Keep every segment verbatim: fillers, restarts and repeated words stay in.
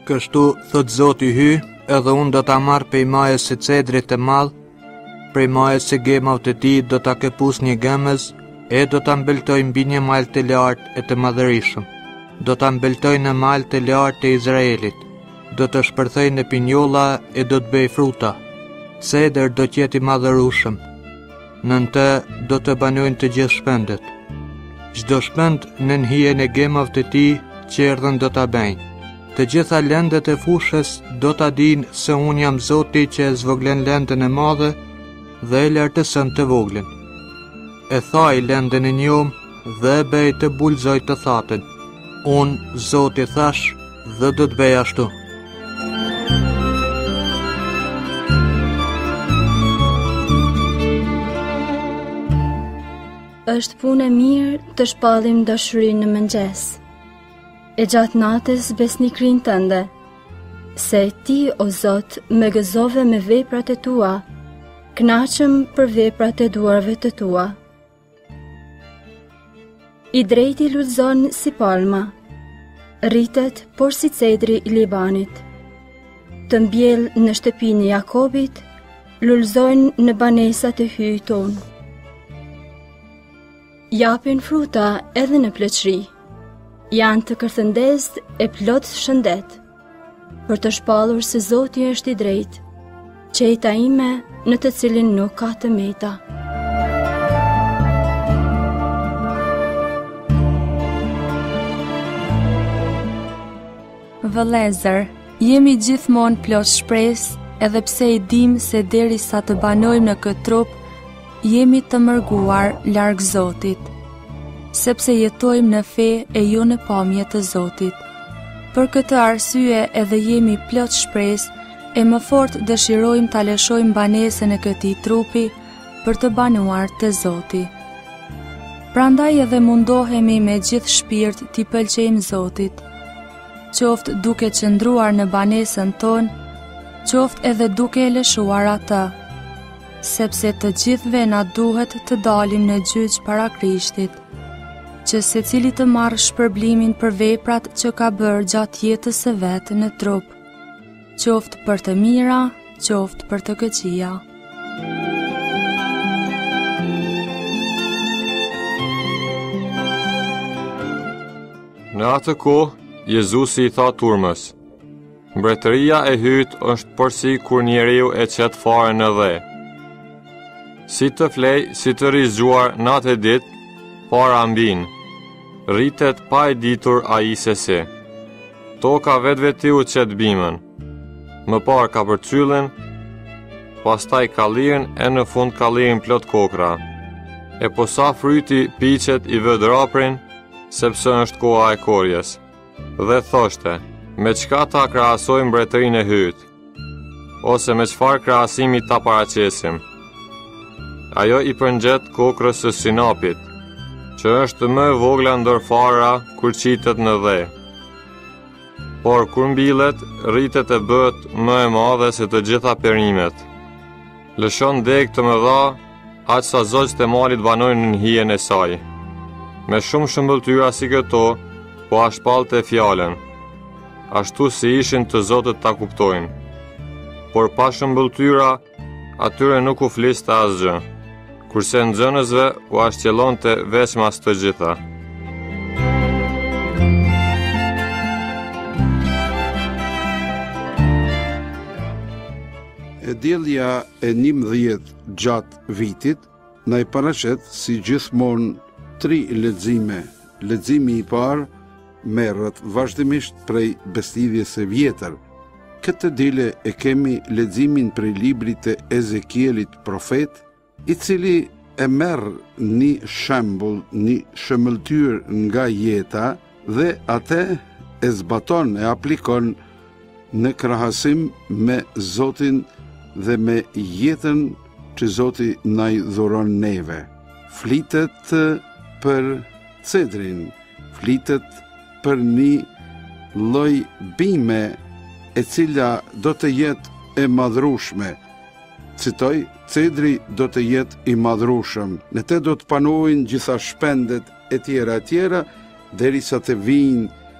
Kështu, thot Zoti hy, edhe unë do ta marr pej majës së cedrit të madh, prej majës së gemaut të tij do ta këpus një gëmëz, e do ta mbeltoj mbi një mal të lartë e të madhërishëm. Do ta mbeltoj në mal të lartë të Izraelit. Do të shpërthej në pinjolla e do të bëj fruta. Ceder do të jetë i madhërueshëm. Nën të do të banojnë të gjithë shpendet. Çdo shpend në hijen e gemave të tij qerdhën do ta bëjnë. Të gjitha lëndet e fushës do ta dinë se unë jam Zoti që e zvoglen lëndën e madhe dhe e lartëson të voglën. E thaj lëndën e njom dhe e bëj të bulzoj të thatën. Unë, Zoti, thash dhe do të bëj ashtu. Është punë e mirë të shpallim dashurinë në mëngjes. E gjatë natës besnikrin tënde, se ti, o Zot, më gëzove me veprat e tua, kënaqem për veprat e duarve të tua. I drejti lulëzon si palma, rritet por si cedri i Libanit. Të mbjell në shtëpinë e Jakobit, lulëzojnë në banesat e hyjit tonë. Japin fruta edhe në pleqëri, janë të kërthëndezë e plot shëndet, për të shpallur se Zoti është i drejtë, qejta ime në të cilin nuk ka të meta. Vëllezër, jemi gjithmonë plot shpresë, edhe pse i dim se derisa të banojmë në këtë trup, jemi të mërguar larg Zotit, sepse jetojmë në fe e jo në pamje të Zotit. Për këtë arsye edhe jemi plot shpresë e më fort dëshirojmë ta lëshojmë banesën e këtij trupi për të banuar te Zoti. Prandaj edhe mundohemi me gjithë shpirt t'i pëlqejmë Zotit, qoftë duke qëndruar në banesën tonë, qoftë edhe duke e lëshuar atë, sepse të gjithve na duhet të dalim në gjyq para Krishtit, që secili të marrë shpërblimin për veprat që ka bërë gjatë jetës së vet në trup, qoftë për të mira, qoftë për të këqija. Në atë kohë, Jezusi i tha turmës: Mbretëria e hyjt është përsi kur njeriu e qet fare në dhe. Si të flej, si të rizgjuar natë e ditë, para mbin, rritet pa e ditur a i se si. Toka vetë vetiu qet bimën, më par ka përcyllin, pastaj kallirin e në fund kallirin plot kokra. E posa fryti piqet i vë draprin, sepse është koha e korjes. Dhe thoshte: me çka ta krahasojmë mbretërinë e hyjt, ose me çfarë krahasimi ta paraqesim? Ajo i përngjet kokrës së sinapit, që është më e vogla ndër fara kur qitet në dhe. Por kur mbilet, rritet e bëhet më e madhe se të gjitha perimet. Lëshon degë të mëdha, aq sa zogjtë e malit banojnë në hijen e saj. Me shumë shëmbëltyra si këto, po a shpallte fjalën, ashtu si ishin të Zotët ta kuptojnë. Por pa shëmbëltyra, atyre nuk u fliste asgjë, kurse nxënësve u ashtjellonte veçmas të gjitha. E diellja e njëmbëdhjetë gjatë vitit na i paraqet si gjithmonë tri lexime. Leximi i parë merret vazhdimisht prej besëlidhjes së vjetër. Këtë dile e kemi leximin prej librit të Ezekielit profet, i cili e merr një shembull, një shëmbulltyr nga jeta dhe atë e zbaton, e aplikon në krahasim me Zotin dhe me jetën që Zoti na i dhuron neve. Flitet për cedrin, flitet për një lloj bime e cila do të jetë e madhrueshme. Citoj: cedri do të jetë i madhrueshëm, në të do të panojnë gjitha shpendet e tjera e tjera, derisa të vinë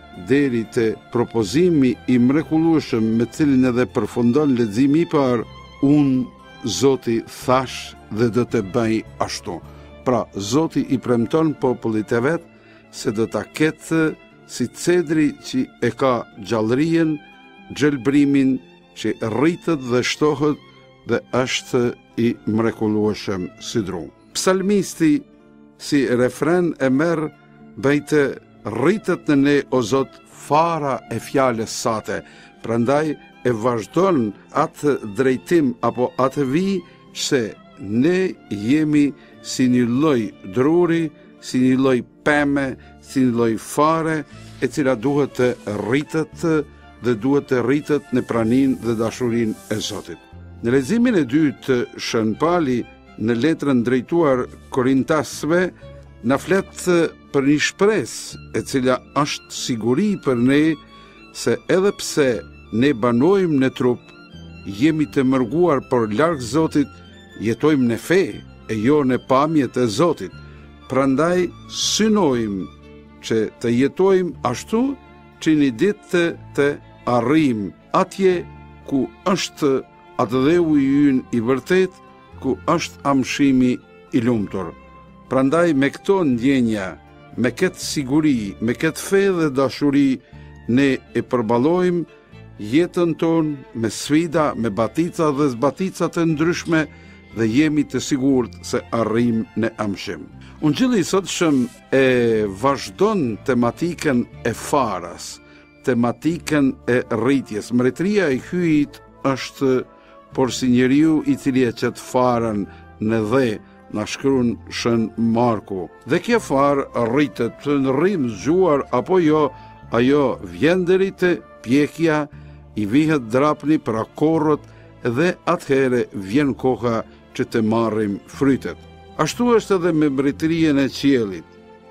deri te propozimi i mrekullueshëm me cilin edhe përfundon leximi i parë, unë Zoti thash dhe do të bëj ashtu. Pra, Zoti i premton popullit e vet se do ta ketë si cedri që e ka gjallërinë, gjelbrimin që rritet dhe shtohet dhe është i mrekullueshëm si dru. Psalmisti si refren e merr bëjtë rritet në ne o Zot fara e fjales sate, prandaj e vazhdon atë drejtim apo atë vijë se ne jemi si një lloj druri, si një lloj peme, si një lloj fare e cila duhet të rritet dhe duhet të rritet në praninë dhe dashurinë e Zotit. Në leximin e dytë të Shën Pali në letrën drejtuar Korintasve na flet për një shpresë e cila është siguri për ne se edhe pse ne banojmë në trup, jemi të mërguar për larg Zotit, jetojmë në fe e jo në pamjet e Zotit. Prandaj synojmë që të jetojmë ashtu që një ditë të, të arrijmë atje ku është atë dheu i ynë i vërtet, ku është amshimi i lumtur. Prandaj me këto ndjenja, me këtë siguri, me këtë fe dhe dashuri, ne e përballojmë jetën tonë me sfida, me batica dhe zbatica të ndryshme dhe jemi të sigurt se arrijmë në amshim. Ungjilli i sotshëm e vazhdon tematikën e faras, tematikën e rritjes. Mbretëria e hyjit është por si njeriu i cili e qet farën në dhe, na shkruan Shën Marku. Dhe kjo farë rritet në rrim zgjuar apo jo, ajo vjen deri te pjekja, i vihet drapni pra korrët dhe atëhere vjen koha që të marrim frytet. Ashtu është edhe me mbretërinë e qiellit.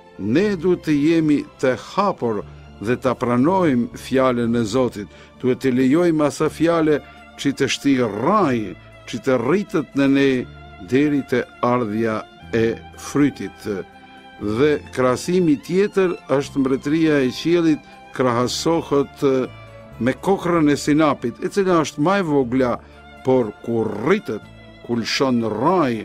Ne duhet të jemi të hapur dhe të pranojmë fjalën e Zotit, duhet të lejojmë asa fjale që të shti rraj, që të rritet në ne deri të ardhja e frytit. Dhe krahasimi tjetër është mbretëria e qiellit krahasohet me kokrën e sinapit, e cila është më e vogla, por kur rritet, kur lëshon rraj,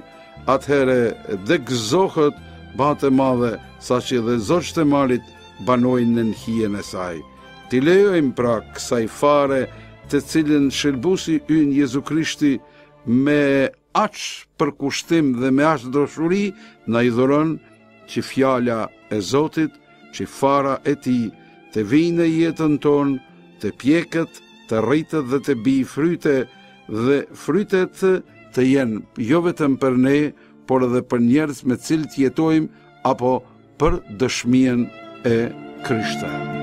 atëherë dhe gëzohet batë e madhe, saqë dhe zogjtë e malit banojnë në hijen e saj. T'i lejojmë pra kësaj fare të cilën shëlbusi ynë Jezu Krishti me aq përkushtim dhe me aq dashuri na i dhuron që fjala e Zotit, që fara e tij të vijë në jetën tonë, të pjeket, të rritet dhe të bij fryte, dhe frytet të jenë jo vetëm për ne, por edhe për njerëz me cilët jetojmë apo për dëshmien e Krishtit.